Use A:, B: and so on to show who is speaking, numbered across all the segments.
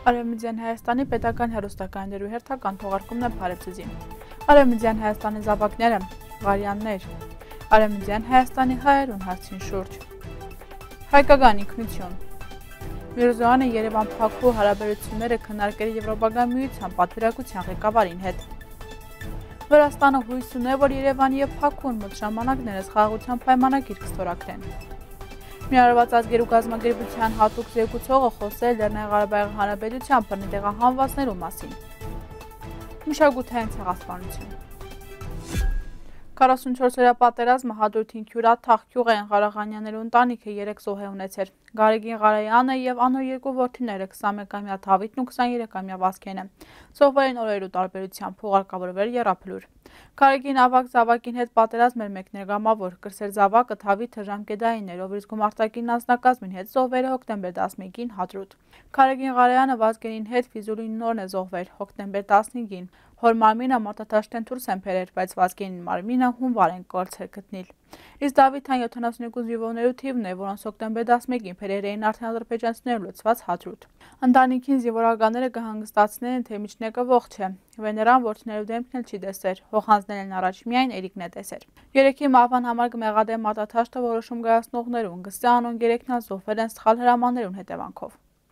A: Արևմտյան Հայաստանի պետական հեռուստակայաններու հերթական թողարկումն է Փարեբզին։ Արևմտյան Հայաստանի զավակները, Ղարյաններ, Արևմտյան Հայաստանի հայերուն հարցին շուրջ։ Հայկական ինքնություն։ Միրզոյանը Երևան Բաքու հարաբերությունները քննարկել Եվրոպական միության պատվիրակության ղեկավարին հետ։ Վրաստանը հույս ունի, որ Երևանի եւ Բաքուն մոտ ժամանակներս խաղաղության պայմանագիր կստորագրեն։ Միավորված ազգերու կազմակերպության հատուկ զեկուցողը խոսել Լեռնային Ղարաբաղի Հանրապետության բռնի տեղահանվածներու մասին։ Մշակութային ցեղասպանություն։ 44-օրյա պատերազմը հադրութին քյուրատ թաղքյուղ են Ղարախանյաններու ընտանիքը 3 զոհ է ունեցել։ Գարեգին Ղարայանը եւ անոր երկու որդիները 21-ամյա Թավիթն ու 23-ամյա Վասկենը զոհվերին օրերու տարբերությամբ փոխարկավորվել Եռափլուր։ Գարեգին ավակ զավակին հետ պատերազմ էր մեկ ներգամավոր, կրսեր զավակը Թավիթը ժամկետային էր, ով իսկ գումարտակին անձնակազմին հետ զոհվերը հոկտեմբեր 15-ին Հադրութ։ Գարեգին Ղարայանը Վազգենին հետ Ֆիզուլին նորն է զոհվել հոկտեմբեր 15-ին։ Հոր մարմինը մարտադաշտեն դուրս են բերել, բայց Վազգենին մարմինը հունվար են կորցրել գտնել։ Իսկ Դավիթան 72 զինվորներու թիվն է, որոնց հոկտեմբեր 11-ին բերել էին արդեն ադրբեջանցիներով լցված Հադրութ։ Ընտանիքին զինվորականները կհանգստացնեն, թե միջնեկը ողջ է, վեներան որդիներու դեմքն էլ չի տեսել, հոխանձնել են առաջ միայն Էրիկն է տեսել։ Երեքի մահվան համար կմեղադեն մարտադաշտը որոշում կայացնողներուն, գստե անոն երեքն զոհվել են սխալ հրամաններուն հետևանքով։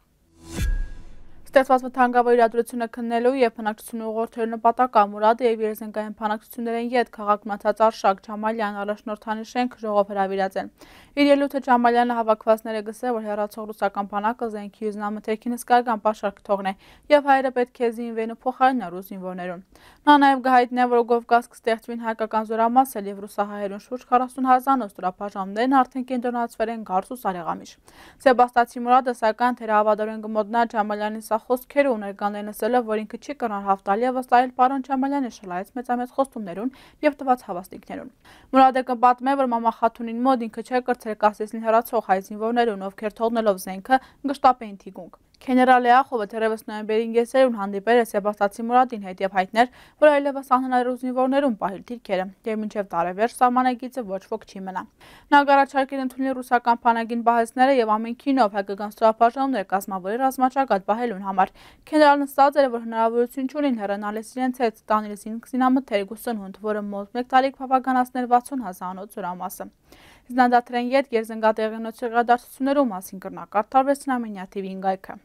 A: Ստեղծված վտանգավոր իրադրությունը քննելու եւ բնակչությունը ուղղորդելու նպատակով Մուրադը եւ երզենկային բնակչություններին յետ քաղաք մնացած Արշակ Ջամալյան առաջնորդանի շենք ժողով հրավիրած են։ Իր ելույթը Ջամալյանը հավաքվածները գսել, որ հեռացող ռուսական բանակը զենքի զինամթերքին հսկայական պաշար կթողնի եւ հայերը պետք է զինվեն ու փոխարինեն ռուս զինվորներուն։ Նա նաեւ գահիտնե, որ Կովկաս կստեղծվին հայկական զորամասեր եւ ռուսահայերուն շուրջ 40,000 ստորապաշտամներն արդեն կենտրոնացվել են Գարս ու Սարեղամիշ։ Սեբաստացի Մուրադը սակայն թերահավատորեն կմոտնա Ջամալյանի խոսքերը ու ներկանեն ասելով, որ ինքը չի կրնար հաղթալ եւ վստահել պարոն Ջամալյանը շլայեց մեծամեծ խոստումներուն եւ տված հավաստիքներուն։ Մուրադը կպատմե, որ մամա Խաթունին մոտ ինքը չէ կրցել կասեցին հեռացող հայ զինվորներուն, ովքեր թողնելով զենքը գշտապեին թիկունք։ Գեներալ Լեախովը թերևս նոյեմբերին գեսերուն հանդիպել է Սեբաստացի Մուրադին հետ եւ հայտներ, որ այլևս անհնար ու զինվորներուն պահել թիրքերը եւ մինչեւ տարեվերջ սահմանագիծը ոչ ոք չի մնա։ Նա առաջարկել ընդունել ռուսական բանակին պահեսները եւ ամենքինով հայկական ստորապաշտպաններ կազմավորել ռազմաճակատ պահելուն համար։ Գեներալն նստած էր, որ հնարավորություն չունին հեռանալ իրենց հետ տանել զինամթերք ու սնունդ, որը մոտ 1 տարի կփափականացնել 60,000 զորամասը։ Զնանդատրեն յետ երզենգատեղենոց իրադարձություններու մասին կրնակարդարվեց Նամենյա TV-ին գայքը։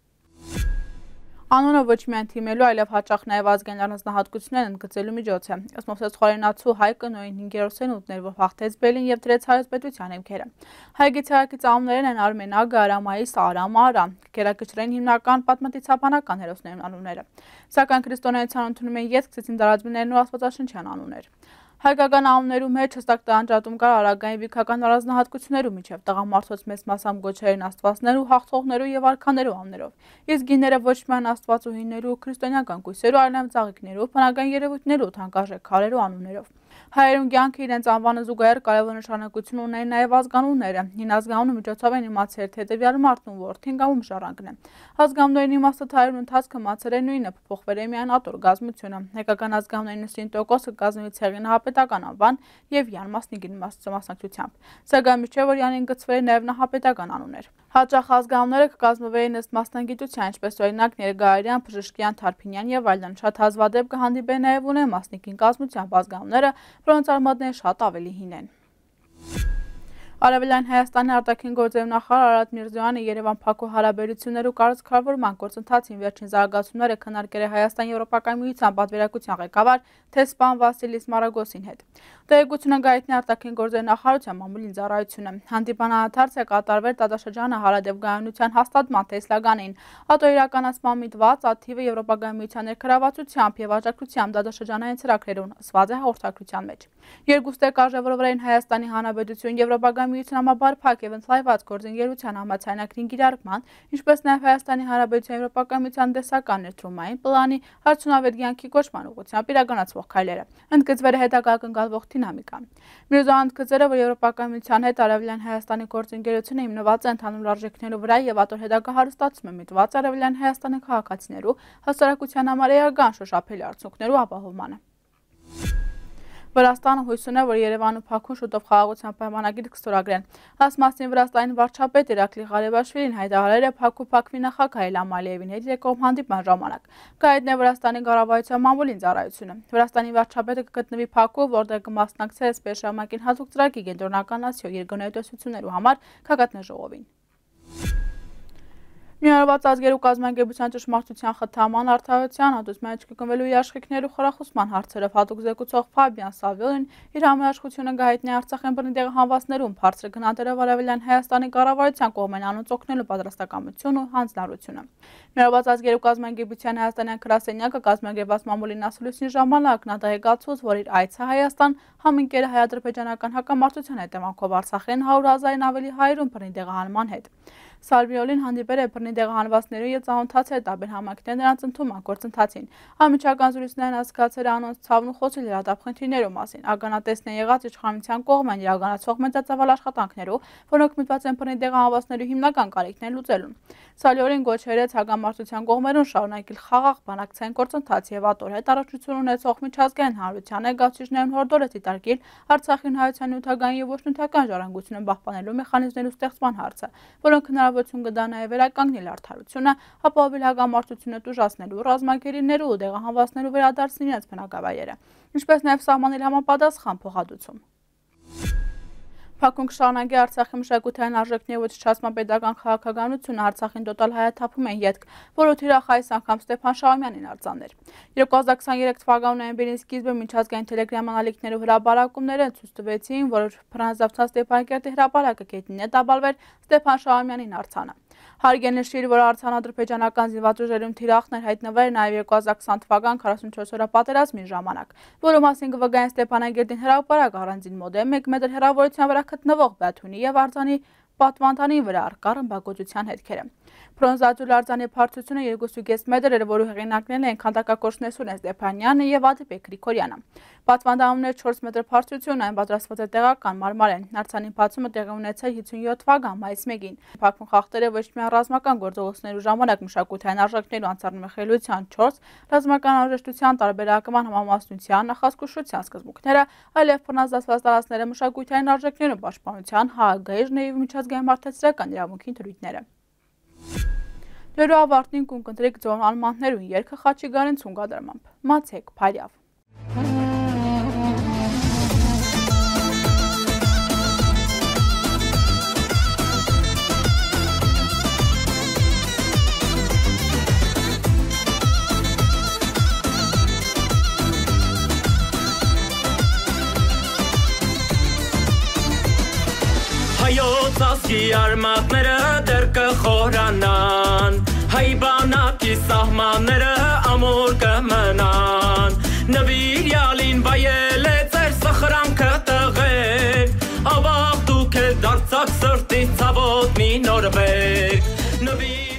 A: Անոնը ոչ միայն թիմելու, այլև հաճախ նաև ազգային առանձնահատկություններ ընդգծելու միջոց է։ Ըստ Մովսես Խորենացու Հայկը նոյին 5-րդ սենուտներ, որ հաղթեց Բելին եւ դրեց հայոց պետության հիմքերը։ Հայ գիծակից անուններն են Արմենագը, Արամայիս, Արամ, Արամ, կերակրչրեն հիմնական պատմատիցաբանական հերոսներն անունները։ Սակայն քրիստոնեության ընդունում են յետ սկսեցին դարածմիներն ու աստվածաշնչյան անուններ։ Հայկական անուններու մեջ հստակ տանջատում կար արագային վիքական առանձնահատկություններու միջև տղամարդոց մեծ մասամբ գոչերին աստվածներու, հաղթողներու եւ արքաներու անուններով։ Իսկ գիները ոչ միայն աստվածուհիներու, քրիստոնեական կույսերու, այլև ծաղիկներու, բնական երևույթներու, թանկարժեք քարերու անուններով։ Հայերուն կյանքը իրենց անվանը զուգահեռ կարևոր նշանակություն ունեն նաև ազգանունները։ Հին ազգանունը միջոցով են իմացել, թե հետևյալ մարդուն որդին կամ շարանկն է։ Ազգանունների իմաստը հայերուն ընթացքը մացել է նույնը, փոխվել է միայն ատոր գազմությունը։ Հայկական ազգանունների 90%-ը կազմվի ցեղի նահապետական անվան եւ յան մասնիկի մասնակցությամբ։ Սակայն միջև որ յանին գծվել է նաև նահապետական անուններ։ Հաճախ ազգանունները կկազմվեին ըստ մասնագիտության, ինչպես օրինակ Ներգայարյան, Բժշկյան, Թարփինյան եւ այլն։ Շատ հազվադեպ կհանդիպեն նաև ունեն մասնիկին կազմությամբ ազգանունները, որոնց արմատները շատ ավելի հին են։ Արևելյան Հայաստանի արտաքին գործերի նախարար Արարատ Միրզոյանը Երևան-Բաքու հարաբերություններու կառուցքավորման գործընթացին վերջին զարգացումները քննարկել է Հայաստան-Եվրոպական միության պատվիրակության ղեկավար Թեսպան Վասիլիս Մարագոսին հետ։ Տեղեկությունը գայտնի արտաքին գործերի նախարարության մամուլին ծառայությունը։ Հանդիպանահարց է կատարվել Տաթաշրջանը հարադեպ գայունության հաստատման տեսլականին, ատո իրականացման միտված ակտիվը Եվրոպական միության ներգրավվածությամբ եւ աջակցությամբ Տաթաշրջանային ծրագրերուն ըսված է հաղորդակցության մեջ։ Երկուստեք արժևորվել Հայաստանի Հանրապետություն Եվրոպական միության համաբարփակ եւ ընթլայված գործընկերության համաձայնագրին կիրառման, ինչպես նաեւ Հայաստանի Հանրապետության Եվրոպական միության տեսական ներդրումային պլանի արդյունավետ կյանքի կոչման ուղղությամբ իրականացվող քայլերը։ Ընդգծվել է հետագա կնկալվող դինամիկան։ Միրզոյանը ընդգծել է, որ Եվրոպական միության հետ Արևելյան Հայաստանի գործընկերությունը հիմնված է ընդհանուր արժեքներու վրա եւ ատոր հետագա հարստացում է միտված Արևելյան Հայաստանի քաղաքացիներու հասարակության համար էական շոշափելի արդյունքներու ապահովմանը։ Վրաստանը հույս ունի, որ Երևանն ու Բաքուն շուտով խաղաղության պայմանագիր կստորագրեն։ Այս մասին Վրաստանի վարչապետ Իրակլի Ղարեբաշվիլին հայտարարել է Բաքու-Բաքվի նախագահ Իլհամ Ալիևին հետ երկկողմ հանդիպման ժամանակ։ Կայետնե Վրաստանի կառավարության մամուլին ծառայությունը։ Վրաստանի վարչապետը կգտնվի Բաքու, որտեղ կմասնակցի այսպես ժամանակին հատուկ ծրագրի կենտրոնականացիո երկգնահատություններու համար քաղաքատնաժողովին։ Միավորված ազգերու կազմակերպության ճշմարտության խթանման արդարության հատուցման մեջ կգնվելու երաշխիքներու խրախուսման հարցերով հատուկ զեկուցող Ֆաբիան Սավիոն իր համերաշխությունը կհայտնի Արցախյան բռնի տեղահանվածներուն բարձր գնահատելով Արևելյան Հայաստանի կառավարության կողմեն անոնց օգնելու պատրաստակամություն ու հանձնառությունը։ Միավորված ազգերու կազմակերպության հայաստանյան գրասենյակը կազմակերպված մամուլին ասուլիսի ժամանակ նա տեղեկացուց, որ իր այցը Հայաստան համընկեր է հայ-ադրբեջանական հակամարտության հետևանքով Արցախեն 100,000-ին ավելի հայերուն բռնի տեղահանման հետ։ Սալվիոլին հանդիպել է բռնի տեղահանվածներու եւ ծանոթացել տարբեր համայնքներ նրանց ընդունման գործընթացին։ Անմիջական զրույցներն հասկացել անոնց ցավն ու խոսել իրադարձ խնդիրներու մասին։ Ագանատեսն է եղած իշխանության կողմեն իրականացող մեծածավալ աշխատանքներու, որոնք միտված են բռնի տեղահանվածներու հիմնական կարիքներն լուծելուն։ Սալիոլին գոչերեց հակամարտության կողմերուն շարունակել խաղաղ բանակցային գործընթաց եւ ատոր հետ առաջություն ունեցող միջազգային հանրության ներկայացուցիչներուն հորդորեց դիտարկել Արցախին հայության նյութական եւ ոչ նյութական ժառանգությունը պահպանելու մեխանիզմներու ստեղծման հարցը, որոնք հնարավորություն կտա նաեւ վերականգնել արդարությունը, ապահովել հակամարտությունը տուժացնելու ռազմագերիներու ու տեղահանվածներու վերադարձին իրենց բնակավայրերը, ինչպես նաեւ սահմանել համապատասխան փոխհատուցում։ Բաքուն կշարունակի Արցախի մշակութային արժեքների ոչնչացման պետական քաղաքականությունը Արցախին տոտալ հայաթափում են ետք, որը թիրախ այս անգամ Ստեփան Շահումյանին արձաններ։ 2023 թվականի նոյեմբերի սկիզբը միջազգային տելեգրամ անալիքներու հրապարակումները ցույց տվեցին, որ Ֆրանսիացի Ստեփանակերտի հրապարակը կետնին է տաբալվել Ստեփան Շահումյանին արձանը։ Հարկ է նշել, որ Արցախ ադրբեջանական զինված ուժերում թիրախներ հայտնվել նաև 2020 թվական 44 օրյա պատերազմի ժամանակ, որը մասին կվկայեն Ստեփանակերտին հրապարակ առանձին մոդեմ 1 մետր հեռավորության վրա գտնվող Բաթունի եւ Արձանի պատվանդանի վրա առկա ռմբակոծության հետքերը։ Բրոնզաձուլ արձանի բարձրությունը 2.5 մետր էր, որը հեղինակներն են քանդակագործ Նեսուրեն Ստեփանյանը եւ Ադիպեկ Գրիգորյանը։ Պատվանդանումներ 4 մետր բարձրություն այն պատրաստված է տեղական մարմարեն։ Արձանի բացումը տեղի ունեցել 57 թվական մայիսի 1-ին։ Բաքվում խախտել է ոչ միայն ռազմական գործողություններու ժամանակ մշակութային արժեքներու անցառնմխելիության 4 ռազմական անհրաժեշտության տարբերակման համամասնության նախազգուշության սկզբունքները, այլև բռնազավված տարածքները մշակութային արժեքներու պաշտպանության ՀԱԳ-ի եւ միջազգային մարդասիրական իրավունքի դրույթները։ Դերու ավարտին կընտրեք ձոն անմաններուն երկը Խաչիգարեն ցունգադրմամբ։ Մացեք Փարյավ։
B: Հայոց ազգի արմատները դեռ կխորանան, հայ բանակի սահմանները ամուր կմնան, նվիրյալին վայել է ձեր սխրանքը տղեր, ավաղ դուք է դարձակ սրտի ցավոտ մի նոր վեր,